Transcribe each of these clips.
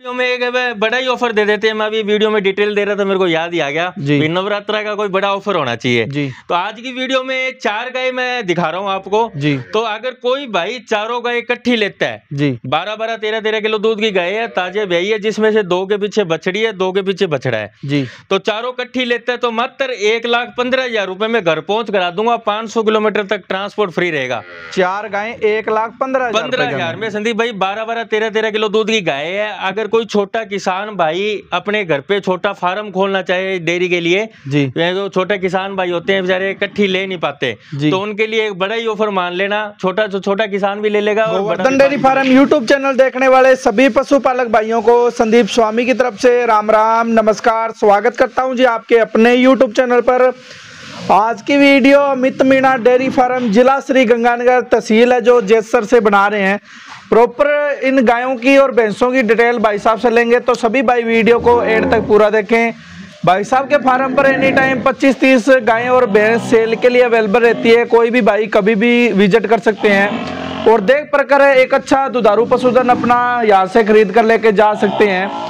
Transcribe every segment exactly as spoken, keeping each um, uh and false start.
में एक बड़ा ही ऑफर दे देते हैं। मैं अभी वीडियो में डिटेल दे रहा था, मेरे को याद ही आ गया जी। नवरात्रा का कोई बड़ा ऑफर होना चाहिए जी। तो आज की वीडियो में चार गाय मैं दिखा रहा हूँ आपको जी। तो अगर कोई भाई चारों गाय इकट्ठी लेता है जी, बारह बारह तेरह तेरह किलो दूध की गाय है, ताजे ब्याई है, जिसमें से दो के पीछे बछड़ी है, दो के पीछे बछड़ा है जी। तो चारों इकट्ठी लेता है तो मात्र एक लाख पंद्रह हजार रुपए में घर पहुंच करा दूंगा। पांच सौ किलोमीटर तक ट्रांसपोर्ट फ्री रहेगा। चार गाय एक लाख पंद्रह पंद्रह हजार में संदीप भाई बारह बारह तेरह तेरह किलो दूध की गाय है। अगर कोई छोटा किसान भाई अपने घर पे छोटा फार्म खोलना चाहे डेयरी के लिए जी, जो छोटे किसान भाई होते हैं बेचारे इकट्ठी ले नहीं पाते, तो उनके लिए एक बड़ा ही ऑफर मान लेना। छोटा जो छोटा किसान भी ले लेगा। और Govardhan dairy farm YouTube channel देखने वाले सभी पशुपालक भाइयों को संदीप स्वामी की तरफ से राम राम नमस्कार, स्वागत करता हूं जी आपके अपने यूट्यूब चैनल पर। आज की video Amit Meena dairy farm जिला श्री गंगानगर तहसील है जो जैसर से बना रहे हैं। प्रॉपर इन गायों की और भैंसों की डिटेल भाई साहब से लेंगे, तो सभी भाई वीडियो को एंड तक पूरा देखें। भाई साहब के फार्म पर एनी टाइम पच्चीस तीस गायें और भैंस सेल के लिए अवेलेबल रहती है। कोई भी भाई कभी भी विजिट कर सकते हैं और देख प्रकार एक अच्छा दुधारू पशुधन अपना यहाँ से खरीद कर लेके जा सकते हैं।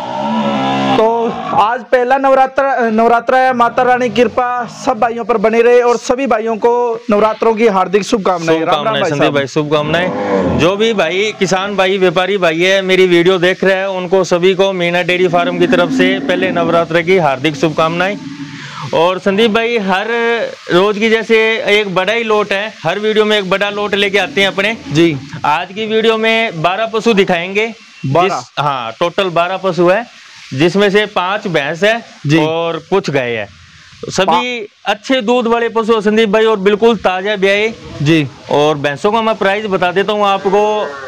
तो आज पहला नवरात्र नवरात्रा है, माता रानी कृपा सब भाइयों पर बनी रहे और सभी भाइयों को नवरात्रों की हार्दिक शुभकामनाएं। राम राम संदीप भाई, शुभकामनाएं। जो भी भाई किसान भाई व्यापारी भाई है मेरी वीडियो देख रहे हैं, उनको सभी को मीणा डेयरी फार्म की तरफ से पहले नवरात्र की हार्दिक शुभकामनाएं। और संदीप भाई हर रोज की जैसे एक बड़ा ही लोट है, हर वीडियो में एक बड़ा लोट लेके आते हैं अपने जी। आज की वीडियो में बारह पशु दिखाएंगे। बारह हाँ टोटल बारह पशु है, जिसमें से पांच भैंस है और कुछ गाय है। सभी अच्छे दूध वाले पशु संदीप भाई और बिल्कुल ताजा ब्याए जी। और भैंसों का मैं प्राइस बता देता हूँ आपको,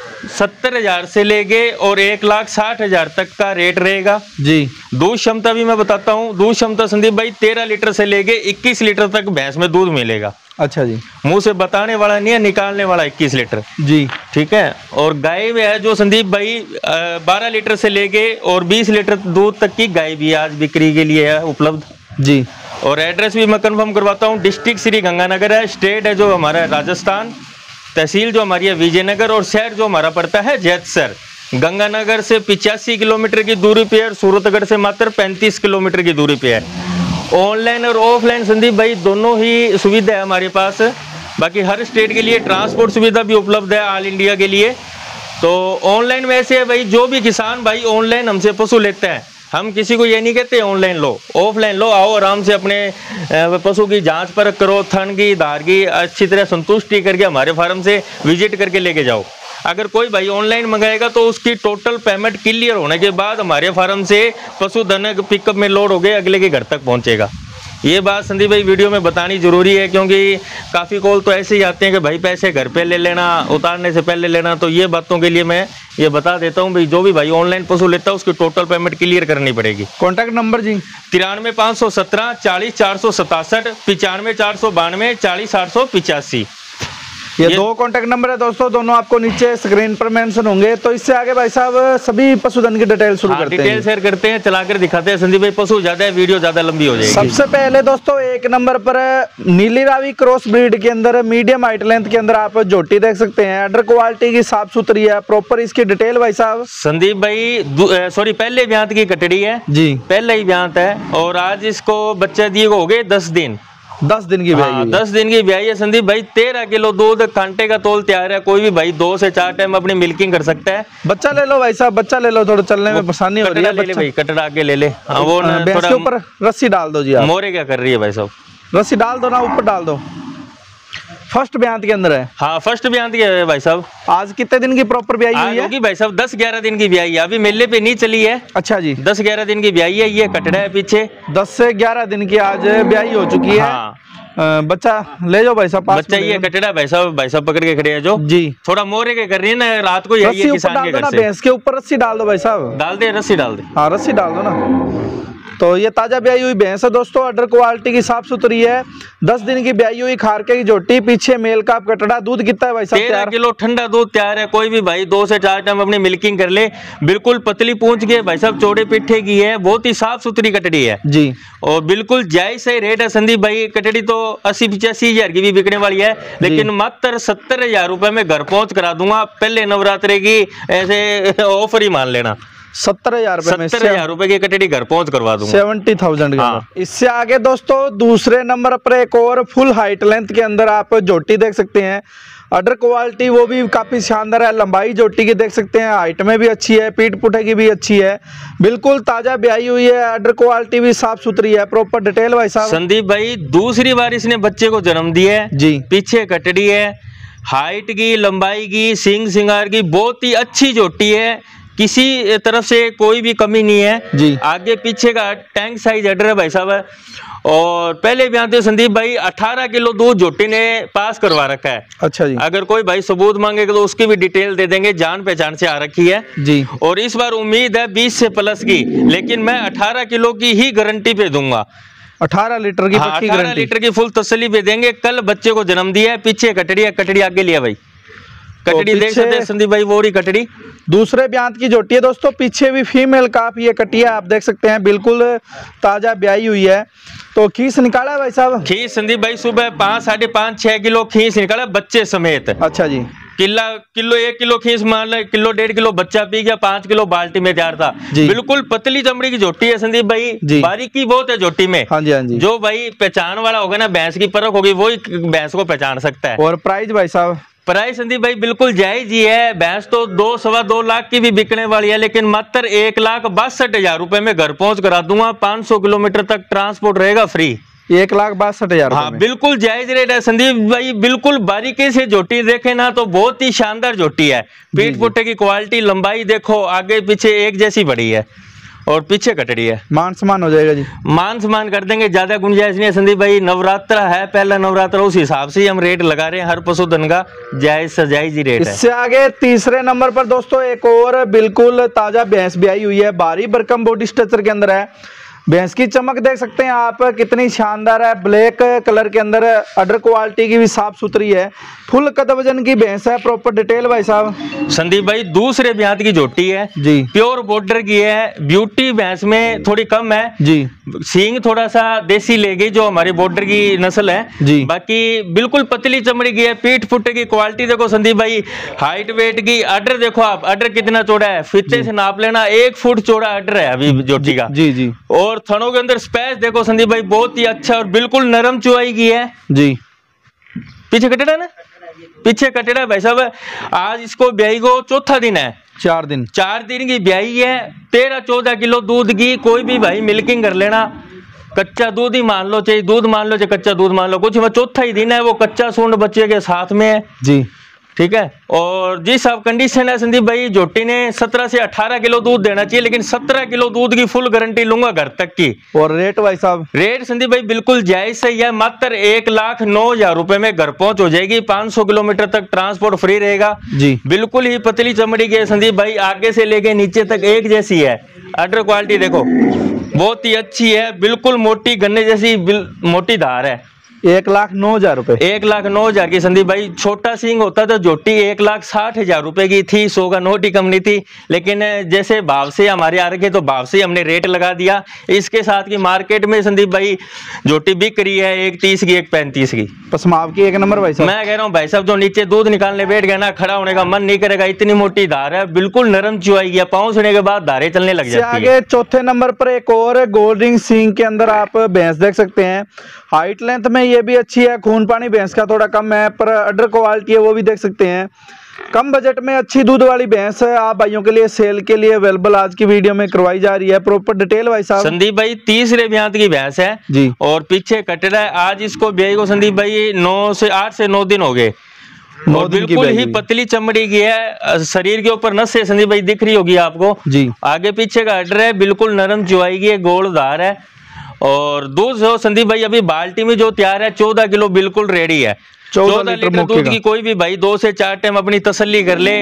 सत्तर हजार से लेके और एक लाख साठ हजार तक का रेट रहेगा जी। दूध क्षमता भी मैं बताता हूँ। दूध क्षमता संदीप भाई तेरह लीटर से लेके इक्कीस लीटर तक भैंस में दूध मिलेगा। अच्छा जी, मुंह से बताने वाला नहीं है, निकालने वाला इक्कीस लीटर जी, ठीक है। और गाय में है जो संदीप भाई बारह लीटर से लेके और बीस लीटर दूध तक की गाय भी आज बिक्री के लिए है उपलब्ध जी। और एड्रेस भी मैं कंफर्म करवाता हूँ। डिस्ट्रिक्ट श्री गंगानगर है, स्टेट है जो हमारा है राजस्थान, तहसील जो हमारी है विजयनगर और शहर जो हमारा पड़ता है जैसर। गंगानगर से पिचासी किलोमीटर की दूरी पे है, सूरतगढ़ से मात्र पैंतीस किलोमीटर की दूरी पे है। ऑनलाइन और ऑफलाइन संदीप भाई दोनों ही सुविधा है हमारे पास। बाकी हर स्टेट के लिए ट्रांसपोर्ट सुविधा भी उपलब्ध है ऑल इंडिया के लिए। तो ऑनलाइन में ऐसे है भाई, जो भी किसान भाई ऑनलाइन हमसे पशु लेते हैं, हम किसी को ये नहीं कहते ऑनलाइन लो, ऑफलाइन लो। आओ आराम से अपने पशु की जांच परख करो, थन की धार की अच्छी तरह संतुष्टि करके हमारे फार्म से विजिट करके लेके जाओ। अगर कोई भाई ऑनलाइन मंगाएगा तो उसकी टोटल पेमेंट क्लियर होने के बाद हमारे फार्म से पशुधन पिकअप में लोड हो गए अगले के घर तक पहुंचेगा। ये बात संदीप भाई वीडियो में बतानी जरूरी है, क्योंकि काफ़ी कॉल तो ऐसे ही आते हैं कि भाई पैसे घर पे ले लेना, उतारने से पहले लेना। तो ये बातों के लिए मैं ये बता देता हूँ भाई, जो भी भाई ऑनलाइन पशु लेता है उसकी टोटल पेमेंट क्लियर करनी पड़ेगी। कॉन्टैक्ट नंबर जी तिरानवे पाँच सौ सत्रह चालीस चार सौ सतासठ, पिचानवे चार सौ बानवे चालीस आठ सौ पिचासी। ये, ये दो कॉन्टैक्ट नंबर है दोस्तों, दोनों आपको नीचे स्क्रीन पर मेंशन होंगे। तो इससे आगे भाई साहब सभी पशुधन की डिटेल शुरू हाँ, करते हैं। डिटेल शेयर करते हैं, चलाकर दिखाते हैं संदीप भाई। पशु ज्यादा है, वीडियो ज्यादा लंबी हो जाएगी। सबसे पहले दोस्तों एक नंबर पर नीली रावी क्रॉस ब्रीड के अंदर मीडियम हाइट लेंथ के अंदर आप जोटी देख सकते हैं। अडर क्वालिटी की साफ सुथरी है। प्रॉपर इसकी डिटेल भाई साहब संदीप भाई सॉरी पहले ब्यांत की कटड़ी है जी, पहले ही ब्यांत है। और आज इसको बच्चे दिए हो गए दस दिन दस दिन की ब्याई। हाँ, दस दिन की ब्याई है संदीप भाई। तेरह किलो दूध कांटे का तोल तैयार है। कोई भी भाई दो से चार टाइम अपनी मिल्किंग कर सकता है। बच्चा ले लो भाई साहब, बच्चा ले लो, थोड़ा चलने में परेशानी हो रही है। ले ले भाई, कटड़ा आगे ले ले। हाँ, वो थोड़ा ऊपर रस्सी डाल दो जी आप। मोरे क्या कर रही है भाई साहब? रस्सी डाल दो ना, ऊपर डाल दो। फर्स्ट ब्यांत के अंदर है। हाँ फर्स्ट ब्यांत के है भाई साहब। आज कितने दिन की प्रॉपर ब्याई हुई है? होगी भाई साहब दस ग्यारह दिन की ब्याई है, अभी मेले पे नहीं चली है। अच्छा जी, दस ग्यारह दिन की ब्याई है। ये कटड़ा है पीछे। दस से ग्यारह दिन की आज ब्याई हो चुकी है। हाँ। बच्चा ले जाओ भाई साहब। बच्चा ये कटड़ा भाई साहब, भाई साहब पकड़ के खड़े हैं जो जी। थोड़ा मोरे के कर रही है ना, रात को यही है किसान के घर से। भैंस के ऊपर रस्सी डाल दो भाई साहब। डाल दे, रस्सी डाल दे। हाँ रस्सी डाल दो ना। तो ये ताजा ब्याई हुई भैंस है दोस्तों, अडर क्वालिटी की साफ सुथरी है। दस दिन की ब्याई हुई, खारके की जोटी, पीछे मेल का कटड़ा। दूध कितना है भाई साहब? तेरह किलो ठंडा दूध तैयार है। कोई भी भाई दो से चार टाइम अपनी मिल्किंग कर ले। बिल्कुल पतली पूंछ के भाई साहब, चौड़े पिट्ठे की है, बहुत ही साफ सुथरी कटड़ी है जी। और बिल्कुल जायज सही रेट है संदीप भाई। कटड़ी तो अस्सी पिचासी हजार की भी बिकने वाली है, लेकिन मात्र सत्तर हजार रुपए में घर पहुंच करा दूंगा। पहले नवरात्रे की ऐसे ऑफर ही मान लेना। सत्तर हजार रुपए सत्तर हजार रुपए की कटड़ी घर पहुंच करवा दूंगा, सेवेंटी थाउजेंड। हाँ। इससे आगे दोस्तों दूसरे नंबर पर एक और फुल हाइट लेंथ के अंदर आप जोटी देख सकते हैं। अडर क्वालिटी वो भी काफी शानदार है, लंबाई जोटी की देख सकते हैं, हाइट में भी अच्छी है, पीठ पुठे की भी अच्छी है, बिल्कुल ताजा ब्याई हुई है। अडर क्वालिटी भी साफ सुथरी है, प्रॉपर डिटेल भाई साहब। संदीप भाई दूसरी बार इसने बच्चे को जन्म दिया है जी। पीछे कटड़ी है, हाइट की, लंबाई की, सिंग सिंगार की बहुत ही अच्छी जोटी है, किसी तरफ से कोई भी कमी नहीं है जी। आगे पीछे का टैंक साइज अडर है भाई साहब। और पहले भी आते संदीप भाई अठारह किलो दूध जोटी ने पास करवा रखा है। अच्छा जी। अगर कोई भाई सबूत मांगेगा तो उसकी भी डिटेल दे देंगे, जान पहचान से आ रखी है जी। और इस बार उम्मीद है बीस से प्लस की, लेकिन मैं अठारह किलो की ही गारंटी पे दूंगा। अठारह लीटर की हाँ, पक्की अठारह गारंटी। लीटर की फुल तसल्ली पे देंगे। कल बच्चे को जन्म दिया है, पीछे कटड़ी है, कटड़ी आगे लिया भाई, कटड़ी देख सकते हैं संदीप भाई, वो रही कटड़ी। दूसरे ब्यांत की जोटी है दोस्तों, पीछे भी फीमेल काफ ये कटिया आप देख सकते हैं, बिल्कुल ताजा ब्याई हुई है। तो खीस निकाला है भाई साहब? खीस संदीप भाई सुबह पाँच साढ़े पाँच छह किलो खीस निकाला बच्चे समेत। अच्छा जी। किला किलो एक किलो खीस मान लो, किलो डेढ़ किलो बच्चा पी गया, पाँच किलो बाल्टी में तैयार था। बिल्कुल पतली चमड़ी की जोटी है संदीप भाई, बारीकी बहुत है जोटी में। हाँ जी हाँ जी। जो भाई पहचान वाला होगा ना, भैंस की परख होगी, वही भैंस को पहचान सकता है। और प्राइस भाई साहब? प्राइस संदीप भाई बिल्कुल जायज ही है। भैंस तो दो सवा दो लाख की भी बिकने वाली है, लेकिन मात्र एक लाख बासठ हजार रुपए में घर पहुंच करा दूंगा। पाँच सौ किलोमीटर तक ट्रांसपोर्ट रहेगा फ्री। एक लाख बासठ हजार। हाँ बिल्कुल जायज रेट है संदीप भाई, बिल्कुल बारीकी से जोटी देखे ना तो बहुत ही शानदार जोटी है। पीठ पुट्टे की क्वालिटी, लंबाई देखो, आगे पीछे एक जैसी बड़ी है और पीछे कटड़ी है। मान सम्मान हो जाएगा जी? मान सम्मान कर देंगे, ज्यादा गुंजाइश नहीं है संदीप भाई। नवरात्र है, पहला नवरात्र, उस हिसाब से ही हम रेट लगा रहे हैं। हर पशुधन का जायज से जायज ही रेट है। इससे आगे तीसरे नंबर पर दोस्तों एक और बिल्कुल ताजा भैंस ब्याई हुई है, भारी भरकम बॉडी स्ट्रक्चर के अंदर है। भैंस की चमक देख सकते हैं आप कितनी शानदार है, ब्लैक कलर के अंदर, अडर क्वालिटी की भी साफ सुथरी है, फुल कद वजन की भैंस है। प्रॉपर डिटेल भाई साहब? संदीप भाई दूसरे ब्यांत की जोटी है जी, प्योर बॉर्डर की है। ब्यूटी भैंस में थोड़ी कम है जी, सींग थोड़ा सा देसी ले गई जो हमारी बॉर्डर की नस्ल है जी। बाकी बिल्कुल पतली चमड़ी की है। पीठ पुट्टे की क्वालिटी देखो संदीप भाई, हाइट वेट की, अडर देखो आप, अडर कितना चौड़ा है, फीते से नाप लेना, एक फुट चौड़ा अडर है अभी जोटी का। जी जी। और थनों के अंदर स्पेस देखो संदीप भाई, बहुत ही अच्छा और बिल्कुल नरम चुआई की है जी। पीछे कटेड़ा ना, पीछे कटेड़ा भाई साहब। आज इसको ब्याई को चौथा दिन है, चार दिन चार दिन की ब्याई है। तेरह चौदह किलो दूध की, कोई भी भाई मिल्किंग कर लेना, कच्चा दूध ही मान लो, चाहे दूध मान लो चाहे कच्चा दूध मान लो, कुछ में चौथा ही दिन है, वो कच्चा सूंड बच्चे के साथ में है जी, ठीक है। और जिस सब कंडीशन है संदीप भाई, जोटी ने सत्रह से अठारह किलो दूध देना चाहिए, लेकिन सत्रह किलो दूध की फुल गारंटी लूंगा घर तक की। और रेट भाई साहब? रेट संदीप भाई बिल्कुल जायज सही है, मात्र एक लाख नौ हजार रुपए में घर पहुंच हो जाएगी। पाँच सौ किलोमीटर तक ट्रांसपोर्ट फ्री रहेगा जी। बिल्कुल ही पतली चमड़ी की संदीप भाई, आगे से लेके नीचे तक एक जैसी है। अडर क्वालिटी देखो बहुत ही अच्छी है, बिल्कुल मोटी गन्ने जैसी मोटी धार है। एक लाख नौ हजार रुपए एक लाख नौ हजार की संदीप भाई। छोटा सिंह होता तो जोटी एक लाख साठ हजार रुपए की थी, सौ का नोट ही कम नहीं थी, लेकिन जैसे भाव से हमारे आ रखे तो भाव से हमने रेट लगा दिया। इसके साथ की मार्केट में संदीप भाई जोटी बिक रही है एक तीस की, एक पैंतीस की। पसमाव की एक नंबर भाई साहब। मैं कह रहा हूँ भाई साहब, जो नीचे दूध निकालने बैठ गया ना, खड़ा होने का मन नहीं करेगा, इतनी मोटी धार है, बिल्कुल नरम चुआई गया, पाँव सुने के बाद धारे चलने लग जाती है। आगे चौथे नंबर पर एक और गोल्ड रिंग सिंग के अंदर आप भैंस देख सकते हैं। हाइट लेंथ में ये भी अच्छी है, खून पानी भैंस का थोड़ा कम है, पर अडर क्वालिटी है वो भी देख सकते हैं। कम बजट में अच्छी दूध वाली भैंस है, आप भाइयों के लिए सेल के लिए अवेलेबल आज की वीडियो में करवाई जा रही है। प्रॉपर डिटेल भाई साहब? संदीप भाई तीसरे ब्यांत की भैंस है जी, और पीछे कटड़ा है। आज इसको ब्याई को संदीप भाई नौ से आठ से नौ दिन हो गए, और बिल्कुल ही पतली चमड़ी की है। शरीर के ऊपर नस से संदीप भाई दिख रही होगी आपको जी। आगे पीछे का अडर है, बिल्कुल नरम चुआई की है, गोल धार है। और दूध जो संदीप भाई अभी बाल्टी में जो तैयार है चौदह किलो बिल्कुल रेडी है। चौदह लीटर दूध की कोई भी भाई दो से चार टाइम अपनी तसल्ली कर ले,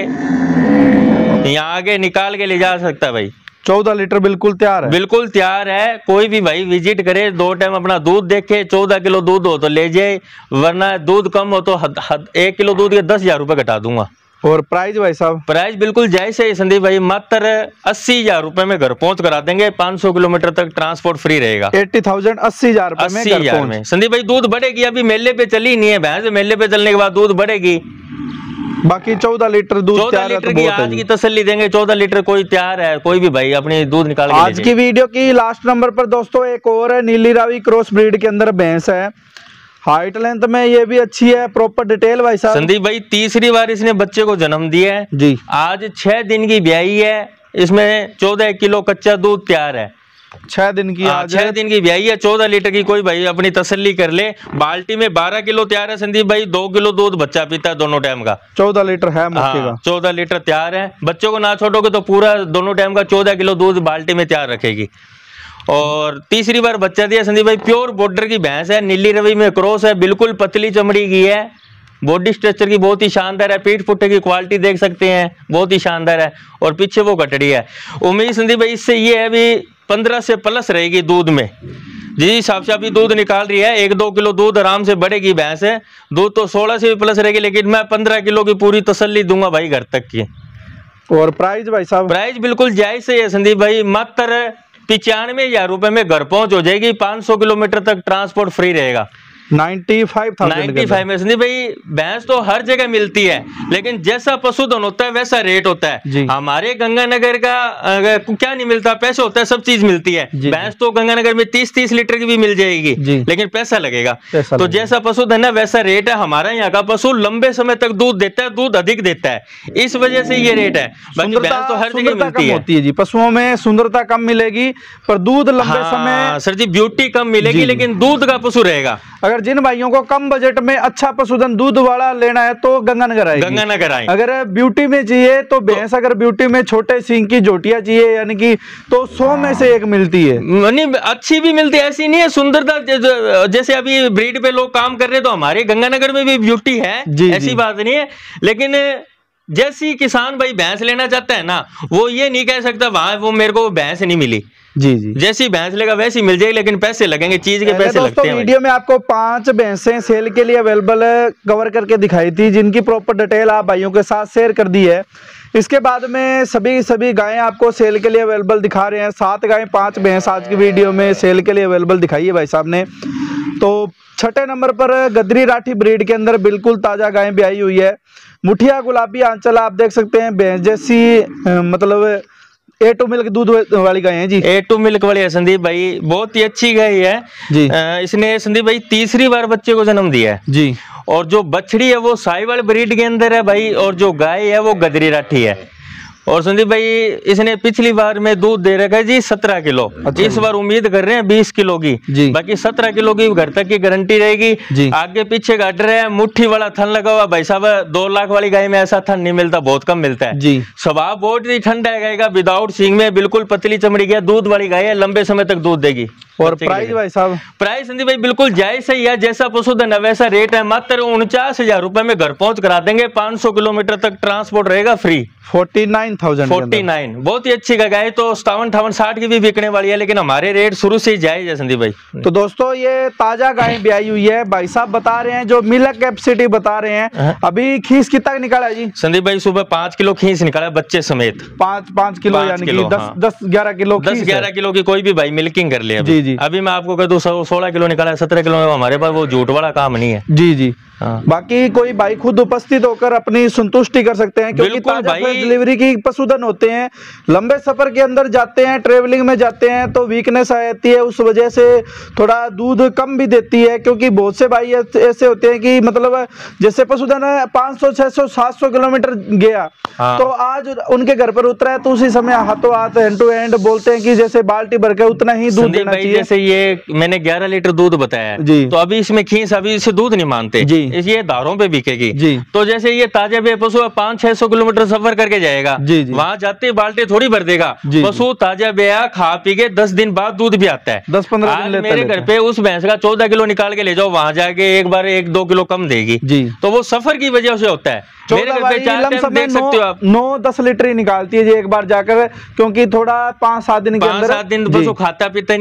यहाँ आगे निकाल के ले जा सकता है भाई। चौदह लीटर बिल्कुल तैयार है, बिल्कुल तैयार है। कोई भी भाई विजिट करे, दो टाइम अपना दूध देखे, चौदह किलो दूध हो तो ले जाए, वरना दूध कम हो तो हद, हद, एक किलो दूध के दस हजार रुपए घटा दूंगा। और प्राइस भाई साहब? प्राइस बिल्कुल जायज है संदीप भाई, मात्र अस्सी हजार रुपए में घर पहुंच करा देंगे। पाँच सौ किलोमीटर तक ट्रांसपोर्ट फ्री रहेगा। अस्सी थाउजेंड अस्सी हजार रुपए में घर पहुंच में संदीप भाई। दूध बढ़ेगी, अभी मेले पे चली नहीं है भैंस, मेले पे चलने के बाद दूध बढ़ेगी। बाकी चौदह लीटर दूध चौदह लीटर की आज की तसल्ली देंगे। चौदह लीटर कोई तैयार है, कोई भी भाई अपनी दूध निकाल के आज की वीडियो की लास्ट नंबर पर दोस्तों एक और है, नीली रावी क्रॉस ब्रीड के अंदर भैंस है। हाइट लेंथ में ये भी अच्छी है, प्रॉपर डिटेल भाई साहब। संदीप भाई तीसरी बार इसने बच्चे को जन्म दिया है जी। आज छह दिन की ब्याई है, इसमें चौदह किलो कच्चा दूध तैयार है। छह दिन की आज छह दिन की ब्याई है, चौदह लीटर की कोई भाई अपनी तसल्ली कर ले। बाल्टी में बारह किलो तैयार है संदीप भाई, दो किलो दूध बच्चा पीता है दोनों टाइम का। चौदह लीटर है मक्के का, चौदह लीटर तैयार है। बच्चों को ना छोड़ोगे तो पूरा दोनों टाइम का चौदह किलो दूध बाल्टी में तैयार रखेगी। और तीसरी बार बच्चा दिया संदीप भाई, प्योर बॉर्डर की भैंस है, नीली रवि में क्रॉस है, बिल्कुल पतली चमड़ी की है, बॉडी स्ट्रक्चर की बहुत ही शानदार है, पीठ पुट्टे की क्वालिटी देख सकते हैं बहुत ही शानदार है, और पीछे वो कटड़ी है। उम्मीद संदीप भाई इससे ये है भी पंद्रह से प्लस रहेगी दूध में, जिस हिसाब से अभी दूध निकाल रही है एक दो किलो दूध आराम से बढ़ेगी भैंस है। दूध तो सोलह से भी प्लस रहेगी, लेकिन मैं पंद्रह किलो की पूरी तसल्ली दूंगा भाई घर तक की। और प्राइस भाई साहब? प्राइस बिल्कुल जायज से है संदीप भाई, मात्र पिचानवे हजार रुपए में घर पहुंच हो जाएगी, पाँच सौ किलोमीटर तक ट्रांसपोर्ट फ्री रहेगा। नाइन्टी फाइव नाइन्टी फाइव में संदीप भाई भैंस तो हर जगह मिलती है, लेकिन जैसा पशुधन होता है वैसा रेट होता है। हमारे गंगानगर का क्या नहीं मिलता, पैसा होता है, सब चीज मिलती है। भैंस तो गंगानगर में तीस तीस लीटर की भी मिल जाएगी, लेकिन पैसा लगेगा। पैसा तो जैसा पशुधन है वैसा रेट है। हमारा यहाँ का पशु लंबे समय तक दूध देता है, दूध अधिक देता है, इस वजह से ये रेट है। बाकी भैंस तो हर जगह मिलती है जी। पशुओं में सुंदरता कम मिलेगी पर दूध लंबे समय, सर जी ब्यूटी कम मिलेगी लेकिन दूध का पशु रहेगा। अगर जिन भाइयों को कम बजट में अच्छा पशुधन दूध वाला लेना है तो गंगानगर आएगी। गंगानगर आए। अगर ब्यूटी में चाहिए तो भैंस, अगर ब्यूटी में छोटे सींग की जोटियां चाहिए यानी कि तो सौ में से एक मिलती है। नहीं अच्छी भी मिलती है, ऐसी नहीं है। सुंदरता जैसे अभी ब्रीड पे लोग काम कर रहे हैं तो हमारे गंगानगर में भी ब्यूटी है, ऐसी बात नहीं है। लेकिन जैसी किसान भाई भैंस लेना चाहता है ना, वो ये नहीं कह सकता वहां वो मेरे को भैंस नहीं मिली। जी जी जैसी भैंस लेगा वैसी मिल जाएगी, लेकिन पैसे लगेंगे, चीज के पैसे लगते हैं। वीडियो में आपको पांच भैंसें सेल के लिए अवेलेबल कवर करके दिखाई थी, जिनकी प्रॉपर डिटेल आप भाइयों के साथ शेयर कर दी है। इसके बाद में सभी सभी गायें आपको सेल के लिए अवेलेबल दिखा रहे हैं। सात गायें पांच भैंस आज की वीडियो में सेल के लिए अवेलेबल दिखाई है भाई साहब ने। तो छठे नंबर पर गदरी राठी ब्रीड के अंदर बिल्कुल ताजा गायें भी आई हुई है। मुठिया गुलाबी आंचल आप देख सकते हैं, भैंस जैसी मतलब ए टू मिल्क दूध वाली गाय है जी। ए टू मिल्क वाली है संदीप भाई, बहुत ही अच्छी गाय है जी। आ, इसने संदीप भाई तीसरी बार बच्चे को जन्म दिया है जी। और जो बछड़ी है वो साहिवाल ब्रीड के अंदर है भाई, और जो गाय है वो गदरी राठी है। और संदीप भाई इसने पिछली बार में दूध दे रखा है जी सत्रह किलो। अच्छा, इस बार उम्मीद कर रहे हैं बीस किलो की जी। बाकी सत्रह किलो की घर तक की गारंटी रहेगी जी। आगे पीछे का रहे हैं, मुट्ठी वाला थन लगा हुआ भाई साहब। दो लाख वाली गाय में ऐसा थन नहीं मिलता, बहुत कम मिलता है जी। स्वभाव बहुत ही ठंडा है गाय का, विदाउट सींग में, बिल्कुल पतली चमड़ी की दूध वाली गाय है, लंबे समय तक दूध देगी। और प्राइस भाई साहब? प्राइस संदीप भाई बिल्कुल जायज सही है, जैसा पशुधन है वैसा रेट है। मात्र उनचास हजार रुपए में घर पहुंच करा देंगे, पांच सौ किलोमीटर तक ट्रांसपोर्ट रहेगा free. Forty nine thousand forty nine बहुत ही अच्छी गाय, तो सतावन अठावन साठ की भी बिकने वाली है, लेकिन हमारे रेट शुरू से ही जायज है संदीप भाई। तो दोस्तों ये ताजा गाय भी आई हुई है, भाई साहब बता रहे हैं जो मिल्क कैपेसिटी बता रहे हैं। अभी खीस कितना निकाला है जी संदीप भाई? सुबह पांच किलो खीस निकाला बच्चे समेत। पांच पांच किलो यानी कि दस दस ग्यारह किलो दस ग्यारह किलो की कोई भी भाई मिल्किंग कर ले। जी जी अभी मैं आपको कह दूं सोलह किलो निकाला है, सत्रह किलो में हमारे पास वो झूठ वाला काम नहीं है जी जी। हाँ। बाकी कोई भाई खुद उपस्थित होकर अपनी संतुष्टि कर सकते हैं, क्योंकि ताजा डिलीवरी की पशुधन होते हैं, लंबे सफर के अंदर जाते हैं, ट्रेवलिंग में जाते हैं तो वीकनेस आ जाती है, उस वजह से थोड़ा दूध कम भी देती है। क्योंकि बहुत से भाई ऐसे होते हैं कि मतलब जैसे पशुधन है पाँच सौ छह सौ सात सौ किलोमीटर गया। हाँ। तो आज उनके घर पर उतरा है तो उसी समय हाथों हाथ हैंड टू हैंड बोलते हैं कि जैसे बाल्टी भर के उतना ही दूध देना चाहिए। जैसे ये मैंने ग्यारह लीटर दूध बताया जी, तो अभी इसमें खींच अभी इसे दूध नहीं मानते जी, ये दारों पे बिकेगी जी। तो जैसे ये ताजा बे पशु पाँच छह सौ किलोमीटर सफर करके जाएगा जी, जी। वहां जाते बाल्टी थोड़ी भर देगा पशु, ताजा बेया खा पी के दस दिन बाद दूध भी आता है। दस पंद्रह दिन मेरे घर पे उस भैंस का चौदह किलो निकाल के ले जाओ, वहां जाके एक बार एक दो किलो कम देगी जी। तो वो सफर की वजह से होता है। मेरे घर पे चार टाइम देख सकते हो आप, नौ दस लीटर ही निकालती है जी एक बार जाकर, क्योंकि थोड़ा पाँच सात दिन के अंदर सात दिन पशु खाता पीता नहीं है संदीप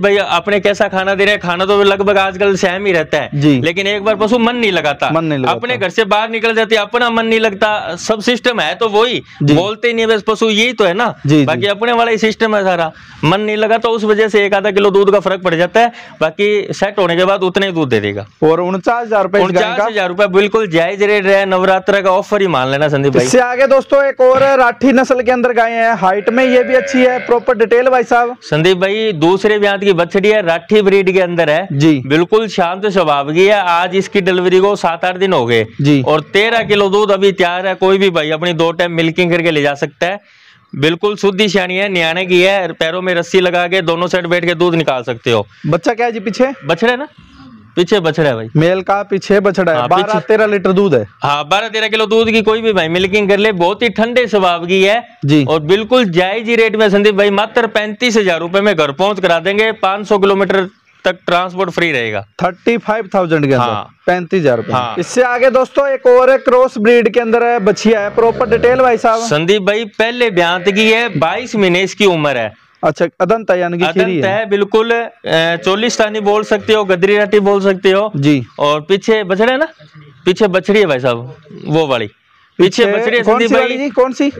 भाई अपने कैसा खाना दे रहे हैं, खाना तो लगभग आजकल सेम ही रहता है जी। लेकिन एक बार पशु मन नहीं लगाता, मन नहीं लगाता। अपने घर से बाहर निकल जाते, अपना मन नहीं लगता, सब सिस्टम है तो वही बोलते नहीं बस पशु, यही तो है ना। जी, बाकी जी। अपने वाला ही सिस्टम है सारा, मन नहीं लगा तो उस वजह से एक आधा किलो दूध का फर्क पड़ जाता है, बाकी सेट होने के बाद उतने ही दूध दे देगा। और उनचास हजार रुपए उनचास हजार रुपए बिल्कुल जायज रेट है, नवरात्र का ऑफर ही मान लेना संदीप भाई। इससे आगे दोस्तों एक और राठी नस्ल के अंदर गाय है, हाइट में ये भी अच्छी है, प्रॉपर डिटेल भाई साहब। संदीप भाई दूसरे ब्यात की बछड़ी है, राठी ब्रीड के अंदर है जी, बिल्कुल शांत स्वभाव की है। आज इसकी डिलीवरी को सात आठ दिन हो गए जी, और तेरह किलो दूध अभी तैयार है, कोई भी भाई अपनी दो टाइम मिल्किंग करके ले जा सकता है। बिल्कुल शुद्धि श्याणी है, न्याणे की है, पैरों में रस्सी लगा के दोनों साइड बैठ के दूध निकाल सकते हो। बच्चा क्या है जी पीछे? बछड़ा है ना, पीछे बछड़ा है भाई, मेल का पीछे बछड़ा है। हाँ, बारह पीछे- तेरह लीटर दूध है। हाँ बारह तेरह किलो दूध की कोई भी भाई मिल्किंग कर ले, बहुत ही ठंडे स्वभाव की है जी। और बिल्कुल जायज ही रेट में संदीप भाई मात्र पैंतीस हजार रुपए में घर पहुंच करा देंगे, पाँच सौ किलोमीटर तक ट्रांसपोर्ट फ्री रहेगा। थर्टी फाइव थाउजेंड के अंदर हाँ। पैंतीस हजार रुपए। हाँ। इससे आगे दोस्तों एक और क्रॉस ब्रीड के अंदर है, बछिया है, प्रॉपर डिटेल भाई साहब। संदीप भाई पहले ब्यांत की है, बाईस महीने इसकी उम्र है, अच्छा अदंत है यानी कि खीरी अदंत है है बिल्कुल, चोलिस्तानी बोल सकते हो, गदरी राठी बोल सकते हो जी। और पीछे बछड़ा है ना, पीछे बछड़ी है भाई साहब वो वाली, पीछे बछड़ी है कौन संदीप सी वाली भाई जी? कौन सी?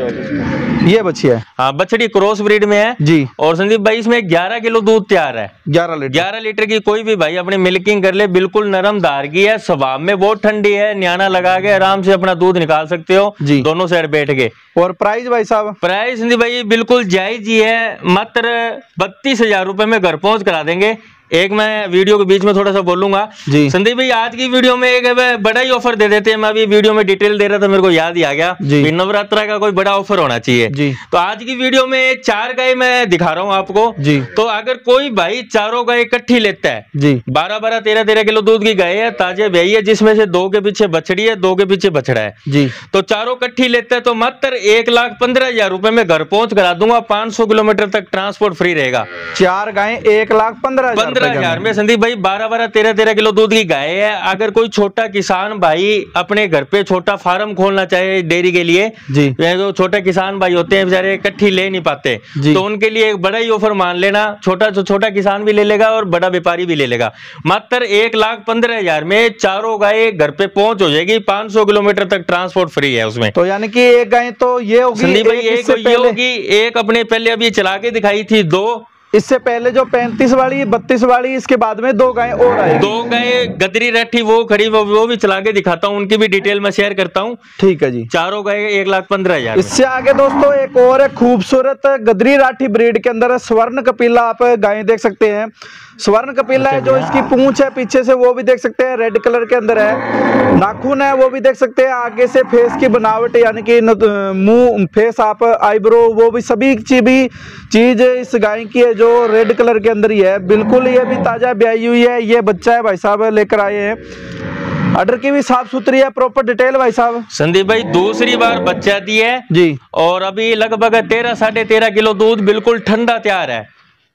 ये बछिया है हाँ, बछड़ी क्रॉस ब्रीड में है जी। और संदीप भाई इसमें ग्यारह किलो दूध तैयार है, ग्यारह लीटर। ग्यारह लीटर की कोई भी भाई अपनी मिल्किंग कर ले, बिल्कुल नरम धार की है, स्वभाव में बहुत ठंडी है, न्याना लगा के आराम से अपना दूध निकाल सकते हो जी। दोनों साइड बैठ के। और प्राइस भाई साहब? प्राइस संदीप भाई बिल्कुल जायज ही है, मात्र बत्तीस हजार रुपए में घर पहुंच करा देंगे। एक मैं वीडियो के बीच में थोड़ा सा बोलूंगा जी। संदीप भाई, आज की वीडियो में एक बड़ा ही ऑफर दे देते हैं, मैं अभी वीडियो में डिटेल दे रहा था मेरे को याद ही आ गया जी। नवरात्रा का कोई बड़ा ऑफर होना चाहिए जी। तो आज की वीडियो में चार गाय मैं दिखा रहा हूँ आपको जी। तो अगर कोई भाई चारों गाय इकट्ठी लेता है, जी। बारह बारह तेरह तेरह किलो दूध की गाय है, ताजे ब्याई है, जिसमें से दो के पीछे बछड़ी है, दो के पीछे बछड़ा है जी। तो चारों इकट्ठी लेते हैं तो मात्र एक लाख पंद्रह हजार रुपए में घर पहुंच करा दूंगा, पांच सौ किलोमीटर तक ट्रांसपोर्ट फ्री रहेगा। चार गाय एक लाख पंद्रह हजार पंद्रह हजार में संदीप भाई बारह बारह तेरह तेरह किलो दूध की गाय है। अगर कोई छोटा किसान भाई अपने घर पे छोटा फार्म खोलना चाहे डेयरी के लिए जी। जो छोटे किसान भाई होते हैं बेचारे इकट्ठी ले नहीं पाते जी। तो उनके लिए एक बड़ा ही ऑफर मान लेना, छोटा छोटा किसान भी ले लेगा और बड़ा व्यापारी भी ले लेगा। मात्र एक लाख पंद्रह हजार में चारों गाय घर पे पहुंच हो जाएगी, पांच सौ किलोमीटर तक ट्रांसपोर्ट फ्री है उसमें। तो यानी कि एक गाय तो ये होगी संदीप भाई, एक इससे ये पहले- होगी, एक अपने पहले अभी चला के दिखाई थी दो, इससे पहले जो पैंतीस वाली बत्तीस वाली, इसके बाद में दो गाय और आएगी। दो गाय गदरी रठी वो खड़ी, वो, वो भी चला के दिखाता हूँ, उनकी भी डिटेल में शेयर करता हूँ। ठीक है जी। चारों गाय एक लाख पंद्रह हजार। इससे आगे दोस्तों एक और है खूबसूरत गदरी राठी ब्रीड के अंदर स्वर्ण कपिला, आप गाय देख सकते हैं, स्वर्ण कपिला है, जो इसकी पूंछ है पीछे से वो भी देख सकते हैं, रेड कलर के अंदर है, नाखून है वो भी देख सकते हैं, आगे से फेस की बनावट यानी कि मुंह फेस आप आईब्रो वो भी सभी चीज भी चीज इस गाय की है जो रेड कलर के अंदर ही है। बिल्कुल ये भी ताजा ब्याई हुई है, ये बच्चा है भाई साहब लेकर आए हैं, अडर की भी साफ सुथरी है, प्रॉपर डिटेल भाई साहब। संदीप भाई दूसरी बार बच्चा दी है जी। और अभी लगभग तेरह साढ़े तेरह किलो दूध बिल्कुल ठंडा तैयार है।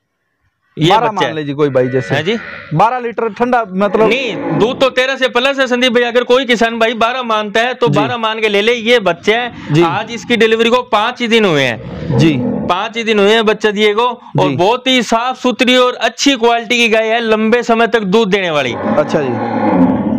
ये बारह बच्चा मान लीजिए कोई भाई जैसे है जी, बारह लीटर ठंडा मतलब नहीं दूध तो तेरह से प्लस है संदीप भाई। अगर कोई किसान भाई बारह मानता है तो बारह मान के ले ले। ये बच्चे जी। हैं, आज इसकी डिलीवरी को पांच ही दिन हुए हैं जी, पांच ही दिन हुए हैं बच्चा दिए को, और जी। बहुत ही साफ सुथरी और अच्छी क्वालिटी की गाय है, लंबे समय तक दूध देने वाली। अच्छा जी।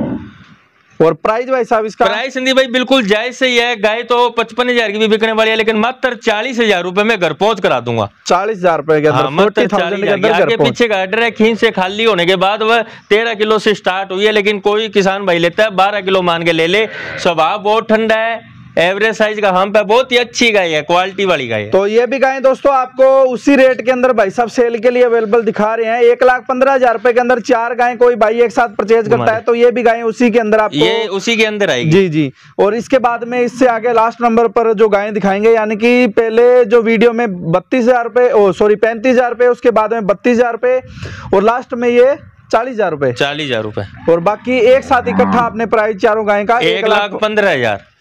और प्राइस भाई साहब इसका? प्राइस संदीप भाई बिल्कुल जायज सही है, गाय तो पचपन हजार की भी बिकने वाली है, लेकिन मात्र चालीस हजार रुपए में घर पहुंच करा दूंगा। चालीस हजार रुपए के अंदर, हाँ, मात्र चालीस चालीस के अंदर हजार। घर आगे पहुंच। पीछे का अड्डर है, खींच से खाली होने के बाद वह तेरह किलो से स्टार्ट हुई है, लेकिन कोई किसान भाई लेता है बारह किलो मान के ले ले। स्वभाव बहुत ठंडा है, एवरेज साइज का हम्प है, बहुत ही अच्छी गाय है, क्वालिटी वाली गाय है। तो ये भी गाय दोस्तों आपको उसी रेट के अंदर भाई साहब सेल के लिए अवेलेबल दिखा रहे हैं, एक लाख पंद्रह हजार रुपए के अंदर चार गाय कोई भाई एक साथ परचेज करता है तो ये भी गाय उसी के अंदर आपको, ये उसी के अंदर आएगी। जी जी। और इसके बाद में इससे आगे लास्ट नंबर पर जो गाय दिखाएंगे, यानी कि पहले जो वीडियो में बत्तीस हजार रुपए ओ सॉरी पैंतीस हजार रुपए, उसके बाद में बत्तीस हजार रुपए और लास्ट में ये चालीस हजार रुपए चालीस हजार रुपए और बाकी एक साथ इकट्ठा आपने प्राइस चारों गाय का एक लाख पंद्रह हजार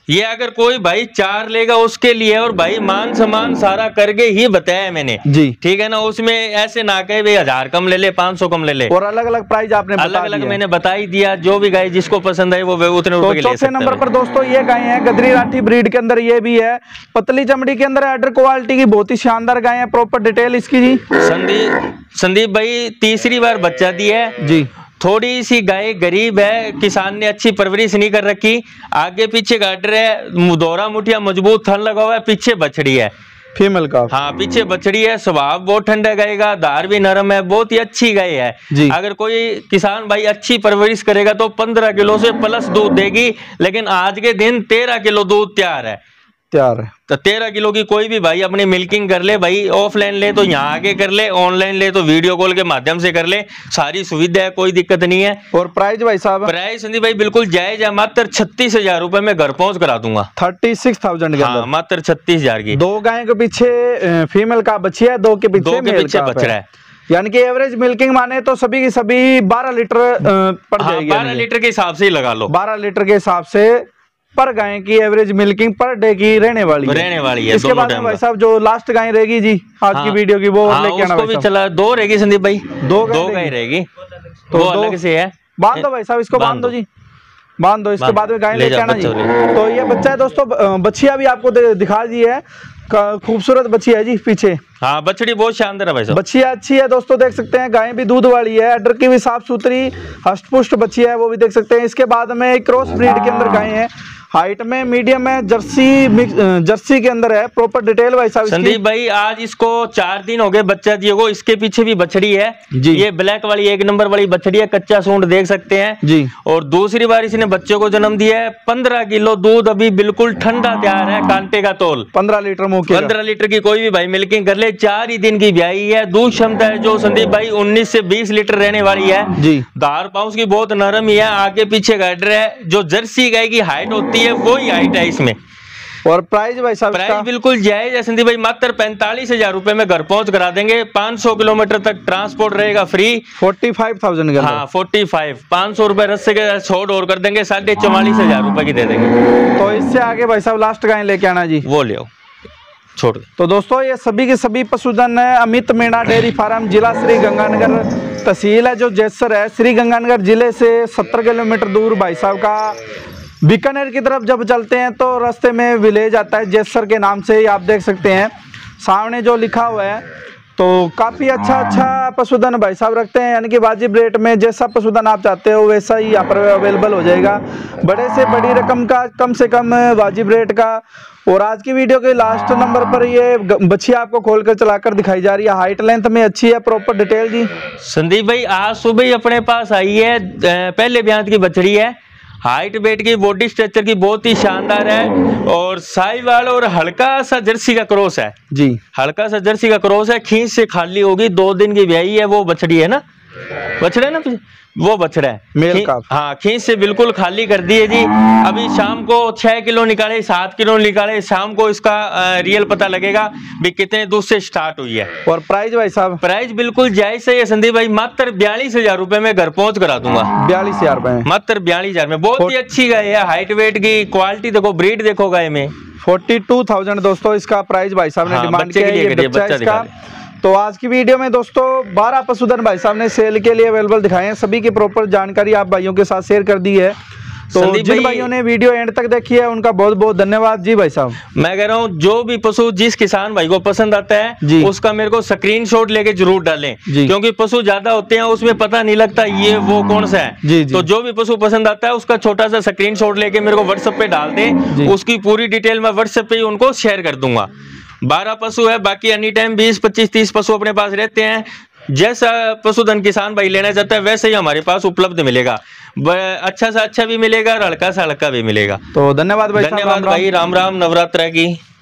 ये अगर कोई भाई चार लेगा उसके लिए, और भाई मान सम्मान सारा करके ही बताया मैंने जी, ठीक है ना। उसमें ऐसे ना कहे भाई हजार कम ले ले, पाँच सौ कम ले ले, और अलग अलग प्राइस आपने अलग अलग मैंने बता ही दिया। जो भी गाय जिसको पसंद है वो उतने रुपए तो चौथे नंबर पर दोस्तों ये गाय है गदरी राठी ब्रीड के अंदर, ये भी है पतली चमड़ी के अंदर, एडर क्वालिटी की बहुत ही शानदार गाय है। प्रॉपर डिटेल इसकी जी। संदीप संदीप भाई तीसरी बार बच्चा दिया है जी। थोड़ी सी गाय गरीब है, किसान ने अच्छी परवरिश नहीं कर रखी, आगे पीछे गाडर है, दोहरा मुठिया मजबूत थन लगा हुआ है, पीछे बछड़ी है फीमेल का, हाँ पीछे बछड़ी है। स्वभाव बहुत ठंडा गाय का, धार भी नरम है, बहुत ही अच्छी गाय है जी। अगर कोई किसान भाई अच्छी परवरिश करेगा तो पंद्रह किलो से प्लस दूध देगी, लेकिन आज के दिन तेरह किलो दूध तैयार है तैयार है तो तेरह किलो की कोई भी भाई अपनी मिल्किंग कर ले भाई, ऑफलाइन ले तो यहाँ आके कर ले, ऑनलाइन ले तो वीडियो कॉल के माध्यम से कर ले, सारी सुविधा है, कोई दिक्कत नहीं है। और प्राइस भाई साहब? प्राइस संदीप भाई बिल्कुल जायज है, मात्र छत्तीस हजार रुपए में घर पहुंच करा दूंगा। थर्टी सिक्स थाउजेंड हाँ, मात्र छत्तीस हजार की। दो गाय के पीछे फीमेल का बच्ची है, दो के पीछे दो के पीछे बछड़ा है, यानी कि एवरेज मिल्किंग माने तो सभी की सभी बारह लीटर पड़ जाएगी। बारह लीटर के हिसाब से ही लगा लो, बारह लीटर के हिसाब से पर गाय की एवरेज मिल्किंग पर डे की रहने वाली रहने वाली है। इसके बाद में भाई साहब जो लास्ट गाय रहेगी जी आज हाँ, की वीडियो की वो हाँ, लेके आना भी चला। दो रहेगी संदीप भाई, दो दो गाय रहेगी, तो वो अलग से है। बांध दो भाई साहब, इसको बांध दो जी, बांध दो। इसके बाद में गाय लेके आना जी। तो ये बच्चा है दोस्तों, बच्चिया भी आपको दिखा दी है, खूबसूरत बच्ची है जी पीछे। हाँ बछड़ी बहुत शानदार है भाई साहब, बच्चिया अच्छी है दोस्तों, देख सकते हैं। गाय भी दूध वाली है, अडर की भी साफ सुथरी हष्ट पुष्ट बच्ची है, वो भी देख सकते हैं। इसके बाद में एक क्रॉस ब्रीड के अंदर गाय है, हाइट में मीडियम में, जर्सी जर्सी के अंदर है। प्रॉपर डिटेल भाई साहब संदीप भाई आज इसको चार दिन हो गए बच्चा दिए को, इसके पीछे भी बछड़ी है जी। ये ब्लैक वाली एक नंबर वाली बछड़ी है, कच्चा सूंड देख सकते हैं जी। और दूसरी बार इसने बच्चे को जन्म दिया है, पंद्रह किलो दूध अभी बिल्कुल ठंडा तैयार है, कांटे का तोल पंद्रह लीटर मुँह पंद्रह लीटर की कोई भी भाई मिल्किंग कर ले। चार ही दिन की ब्याही है, दूध क्षमता है जो संदीप भाई उन्नीस से बीस लीटर रहने वाली है जी। धार पाउस की बहुत नरम ही है, आगे पीछे गाडर है। जो जर्सी गाय की हाइट होती है वही हाइट है इसमें। और प्राइस भाई साहब? प्राइस बिल्कुल जायज है संदीप भाई, मात्र पैंतालीस हजार रुपए में घर पहुंच करा देंगे। पाँच सौ किलोमीटर तक ट्रांसपोर्ट रहेगा फ्री। फोर्टी फाइव थाउजेंड हाँ फोर्टी फाइव पाँच सौ रुपए रस्से के छोड़ और कर देंगे, साढ़े चौवालीस हजार रुपए की दे देंगे। तो इससे आगे भाई साहब लास्ट गाय लेके आना जी, वो ले छोड़। तो दोस्तों ये सभी के सभी पशुधन है अमित मीणा डेयरी फार्म, जिला श्री गंगानगर, तहसील है जो जैसर है। श्री गंगानगर जिले से सत्तर किलोमीटर दूर भाई साहब का बीकानेर की तरफ जब चलते हैं तो रास्ते में विलेज आता है जैसर के नाम से ही, आप देख सकते हैं सामने जो लिखा हुआ है। तो काफ़ी अच्छा अच्छा पशुधन भाई साहब रखते हैं, यानी कि वाजिब रेट में जैसा पशुधन आप चाहते हो वैसा ही यहाँ पर अवेलेबल हो जाएगा, बड़े से बड़ी रकम का, कम से कम वाजिब रेट का। और आज की वीडियो के लास्ट नंबर पर ये बच्चिया आपको खोलकर चलाकर दिखाई जा रही है, हाइट लेंथ में अच्छी है। प्रॉपर डिटेल जी संदीप भाई आज सुबह ही अपने पास आई है, पहले ब्याह की बछड़ी है, हाइट वेट की बॉडी स्ट्रक्चर की बहुत ही शानदार है। और साहिवाल और हल्का सा जर्सी का क्रॉस है जी, हल्का सा जर्सी का क्रॉस है। खींच से खाली होगी, दो दिन की ब्याही है, वो बछड़ी है ना, बछड़ा है ना, वो बछड़ा है मेल का। हाँ खींच से बिल्कुल खाली कर दिए जी। अभी शाम को छह किलो निकाले, सात किलो निकाले, शाम को इसका रियल पता लगेगा भी कितने दूध से स्टार्ट हुई है। और प्राइस भाई साहब? प्राइस बिल्कुल जायज से है संदीप भाई, मात्र बयालीस हजार रुपए में घर पहुंच करा दूंगा। बयालीस हजार रुपए मात्र बयालीस हजार में, बहुत ही अच्छी गाय है। हाइट वेट की क्वालिटी देखो, ब्रीड देखो गाय में। फोर्टी टू थाउजेंड दोस्तों इसका प्राइस भाई साहब ने डिमांड किया है, बच्चा इसका। तो आज की वीडियो में दोस्तों बारह पशुधन भाई साहब ने सेल के लिए अवेलेबल दिखाए हैं, सभी की प्रॉपर जानकारी आप भाइयों के साथ शेयर कर दी है। तो जिन भाइयों ने वीडियो एंड तक देखी है उनका बहुत बहुत धन्यवाद जी भाई साहब। मैं कह रहा हूँ जो भी पशु जिस किसान भाई को पसंद आता है जी, उसका मेरे को स्क्रीनशॉट लेके जरूर डालें, क्योंकि पशु ज्यादा होते हैं उसमें पता नहीं लगता ये वो कौन सा है जी, जी। तो जो भी पशु पसंद आता है उसका छोटा सा स्क्रीनशॉट लेके मेरे को व्हाट्सएप पे डाल दें, उसकी पूरी डिटेल मैं व्हाट्सएप पे ही उनको शेयर कर दूंगा। बारह पशु है, बाकी एनी टाइम बीस पच्चीस तीस पशु अपने पास रहते हैं। जैसा पशुधन किसान भाई लेना चाहता है वैसे ही हमारे पास उपलब्ध मिलेगा, अच्छा सा अच्छा भी मिलेगा और हल्का सा हल्का भी मिलेगा। तो धन्यवाद भाई, धन्यवाद भाई, राम राम, नवरात्र की।